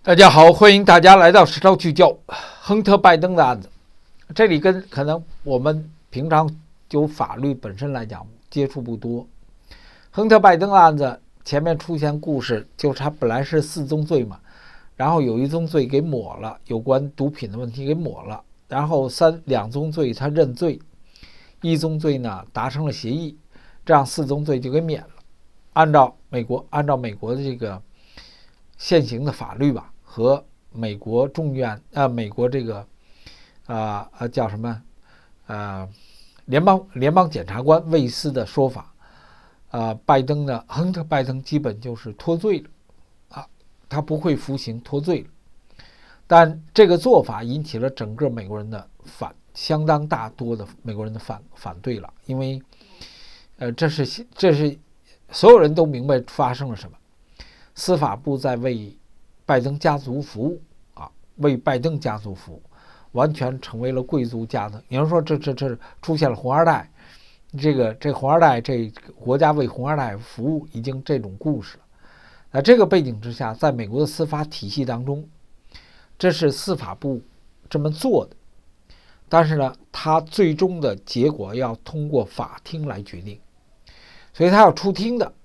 大家好，欢迎大家来到实操聚焦。亨特·拜登的案子，这里跟可能我们平常就法律本身来讲接触不多。亨特·拜登的案子前面出现故事，就是他本来是4宗罪嘛，然后有1宗罪给抹了，有关毒品的问题给抹了，然后2宗罪他认罪，1宗罪呢达成了协议，这样4宗罪就给免了。按照美国的这个现行的法律吧。和美国众院美国这个叫什么联邦检察官魏斯的说法，拜登呢，亨特·拜登基本就是脱罪了他不会服刑脱罪了。但这个做法引起了整个美国人的相当大多的美国人的反对了，因为这是所有人都明白发生了什么，司法部在为拜登家族服务为拜登家族服务，完全成为了贵族家的。有人说这出现了红二代，这红二代，这国家为红二代服务，已经这种故事了。那这个背景之下，在美国的司法体系当中，这是司法部这么做的，但是呢，他最终的结果要通过法庭来决定，所以他要出庭的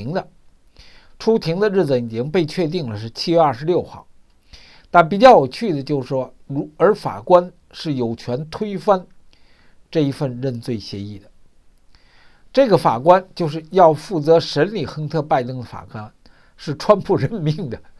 日子已经被确定了，是7月26号。但比较有趣的就是说，而法官是有权推翻这一份认罪协议的。这个法官就是要负责审理亨特·拜登的法官，是川普任命的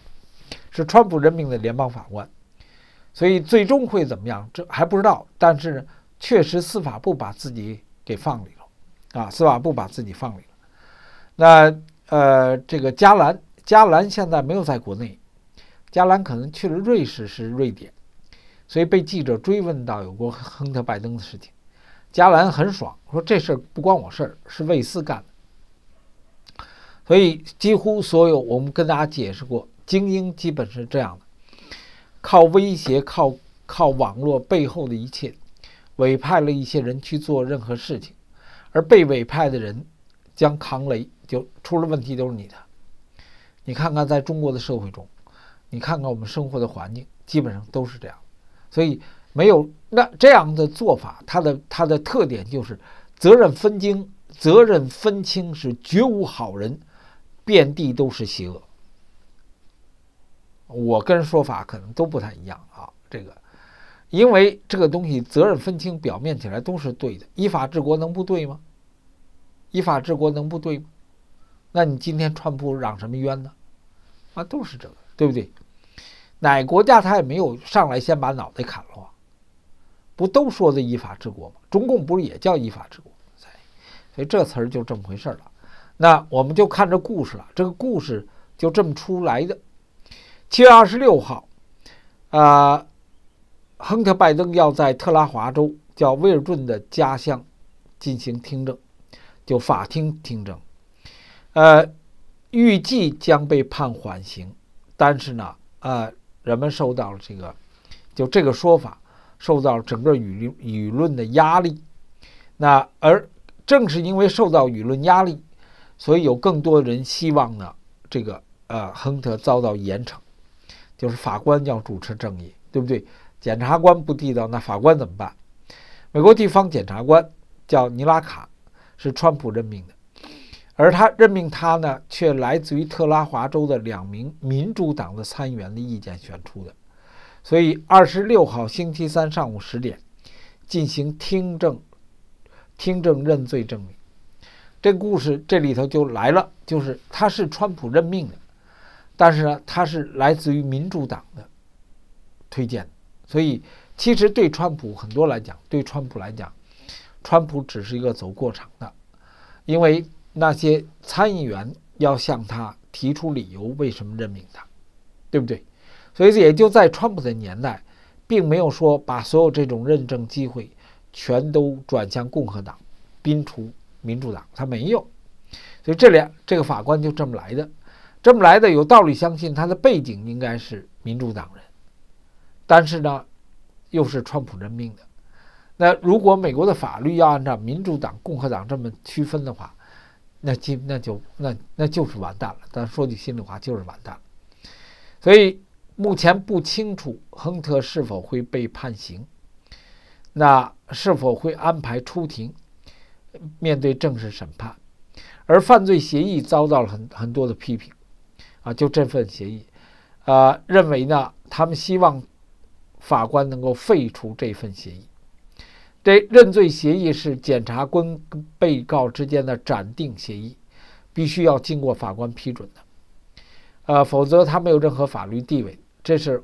联邦法官。所以最终会怎么样，这还不知道。但是呢，确实司法部把自己给放里了司法部把自己放里了。那这个加兰现在没有在国内，加兰可能去了瑞士，是瑞典，所以被记者追问到有关亨特·拜登的事情，加兰很爽，说这事不关我事儿，是魏斯干的。所以几乎所有我们跟大家解释过，精英基本是这样的，靠威胁，靠网络背后的一切，委派了一些人去做任何事情，而被委派的人将扛雷，就出了问题都是你的。你看看在中国的社会中，你看看我们生活的环境，基本上都是这样。所以没有那这样的做法，它的特点就是责任分清，是绝无好人，遍地都是邪恶。我跟人说法可能都不太一样因为这个东西责任分清，表面起来都是对的，依法治国能不对吗？那你今天川普嚷什么冤呢？都是这个，对不对？哪国家他也没有上来先把脑袋砍了不都说的依法治国吗？中共不是也叫依法治国？所以这词儿就这么回事了。那我们就看这故事了，这个故事就这么出来的。7月26号，亨特·拜登要在特拉华州叫威尔顿的家乡进行听证，就法庭听证，预计将被判缓刑，但是呢，人们受到了这个说法受到了整个舆论的压力。那而正是因为受到舆论压力，所以有更多人希望呢，亨特遭到严惩，就是法官要主持正义，对不对？检察官不地道，那法官怎么办？美国地方检察官叫尼拉卡，是川普任命的，而他任命他呢，却来自于特拉华州的2名民主党的参议员的意见选出的。所以26号星期三上午10点进行听证认罪证明。这个故事这里头就来了，就是他是川普任命的，但是呢，他是来自于民主党的推荐的。所以其实对川普来讲，川普只是一个走过场的，因为那些参议员要向他提出理由，为什么任命他，对不对？所以也就在川普的年代，并没有说把所有这种认证机会全都转向共和党，摒除民主党，他没有。所以这个法官就这么来的，有道理相信他的背景应该是民主党人，但是呢，又是川普任命的。那如果美国的法律要按照民主党、共和党这么区分的话，那就是完蛋了。但说句心里话，就是完蛋了。所以目前不清楚亨特是否会被判刑，那是否会安排出庭面对正式审判。而犯罪协议遭到了很多的批评就这份协议认为呢，他们希望法官能够废除这份协议。这认罪协议是检察官跟被告之间的暂定协议，必须要经过法官批准的否则它没有任何法律地位。这是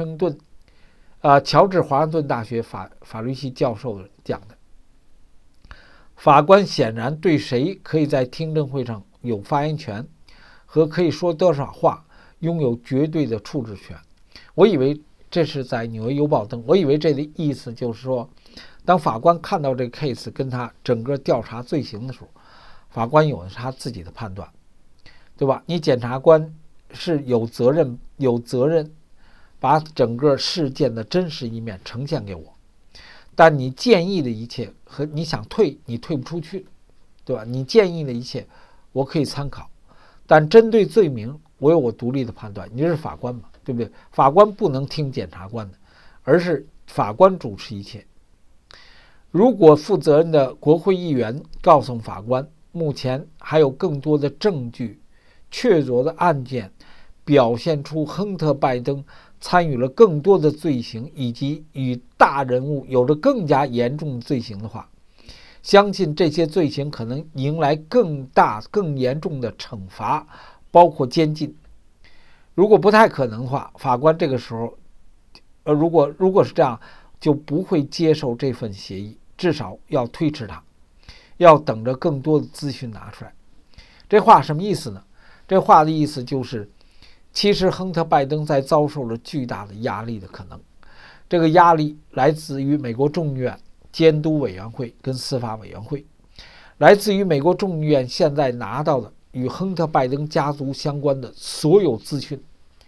乔治华盛顿大学法律系教授讲的。法官显然对谁可以在听证会上有发言权和可以说多少话拥有绝对的处置权。我以为这是在纽约邮报登，我以为这的意思就是说，当法官看到这个 case 跟他整个调查罪行的时候，法官有的是他自己的判断，对吧？你检察官是有责任把整个事件的真实一面呈现给我，但你建议的一切和你想退你退不出去，对吧？你建议的一切我可以参考，但针对罪名我有我独立的判断。你这是法官嘛，对不对？法官不能听检察官的，而是法官主持一切。如果负责任的国会议员告诉法官，目前还有更多的证据确凿的案件表现出亨特·拜登参与了更多的罪行，以及与大人物有着更加严重的罪行的话，相信这些罪行可能迎来更大更严重的惩罚，包括监禁。如果不太可能的话，法官这个时候如果是这样，就不会接受这份协议，至少要推迟它，要等着更多的资讯拿出来。这话什么意思呢？这话的意思就是，其实亨特·拜登在遭受了巨大的压力的可能。这个压力来自于美国众议院监督委员会跟司法委员会，来自于美国众议院现在拿到的与亨特·拜登家族相关的所有资讯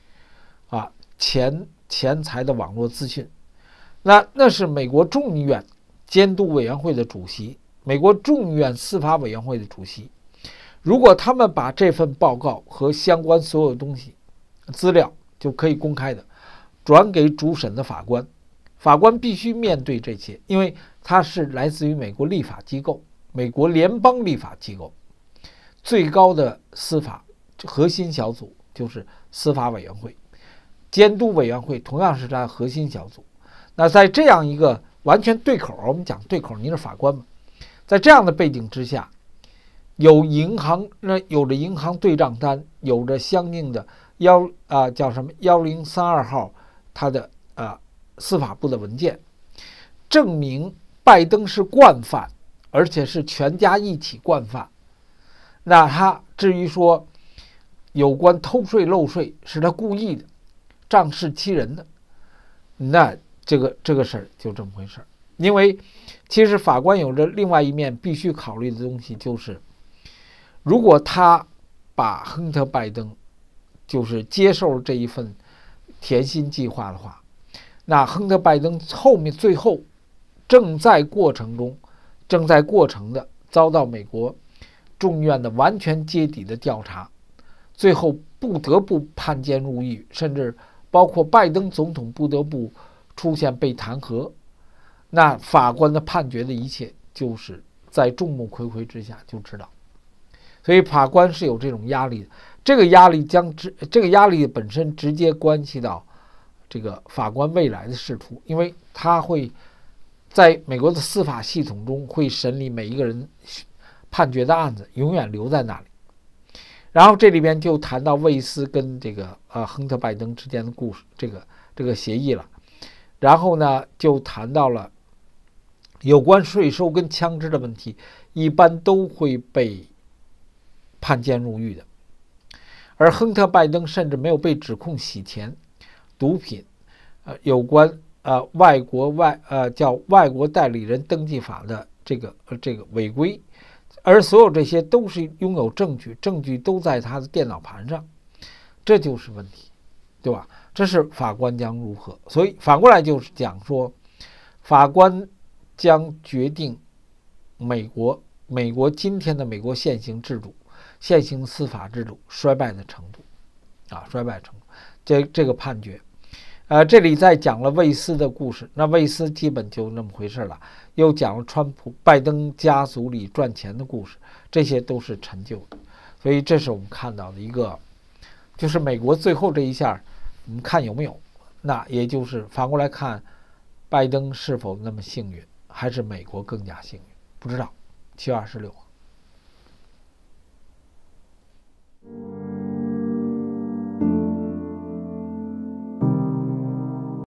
钱财的网络资讯。那是美国众议院监督委员会的主席，美国众议院司法委员会的主席。如果他们把这份报告和相关所有东西资料就可以公开的转给主审的法官，法官必须面对这些，因为它是来自于美国立法机构，美国联邦立法机构最高的司法核心小组就是司法委员会，监督委员会同样是它的核心小组。那在这样一个完全对口，我们讲对口，您是法官嘛，在这样的背景之下，有着银行对账单，有着相应的叫什么1032号它的司法部的文件，证明拜登是惯犯，而且是全家一起惯犯。那他至于说有关偷税漏税是他故意的，仗势欺人的，那这个事儿就这么回事。因为其实法官有着另外一面必须考虑的东西，就是如果他把亨特·拜登就是接受这一份甜心计划的话，那亨特·拜登最后正在过程的遭到美国众议院的完全揭底的调查，最后不得不判监入狱，甚至包括拜登总统不得不出现被弹劾，那法官的判决的一切就是在众目睽睽之下就知道。所以法官是有这种压力的，这个压力本身直接关系到这个法官未来的仕途，因为他会在美国的司法系统中会审理每一个人判决的案子，永远留在那里。然后这里边就谈到魏斯跟这个亨特·拜登之间的故事，这个协议了。然后呢，就谈到了有关税收跟枪支的问题，一般都会被判监入狱的。而亨特·拜登甚至没有被指控洗钱、毒品，有关叫外国代理人登记法的这个违规，而所有这些都是拥有证据都在他的电脑盘上，这就是问题，对吧？这是法官将如何？所以反过来就是讲说，法官将决定美国今天的美国现行制度、现行司法制度衰败的程度，这个判决。 这里再讲了魏斯的故事，那魏斯基本就那么回事了。又讲了拜登家族里赚钱的故事，这些都是陈旧的。所以这是我们看到的一个，就是美国最后这一下，我们看有没有。那也就是反过来看，拜登是否那么幸运，还是美国更加幸运？不知道。7月26号。